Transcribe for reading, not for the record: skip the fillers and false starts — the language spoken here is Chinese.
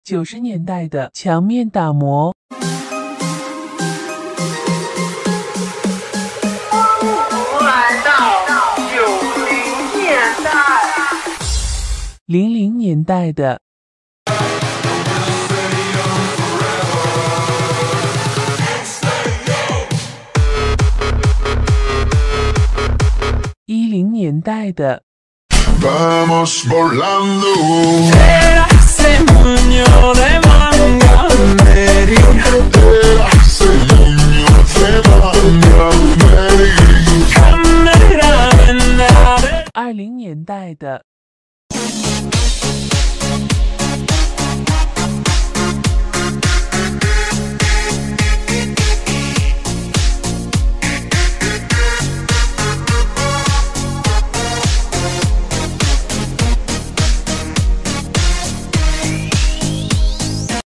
90年代的墙面打磨。 来到90年代 00年代的10年代的。Vamos volando. Era ese muño.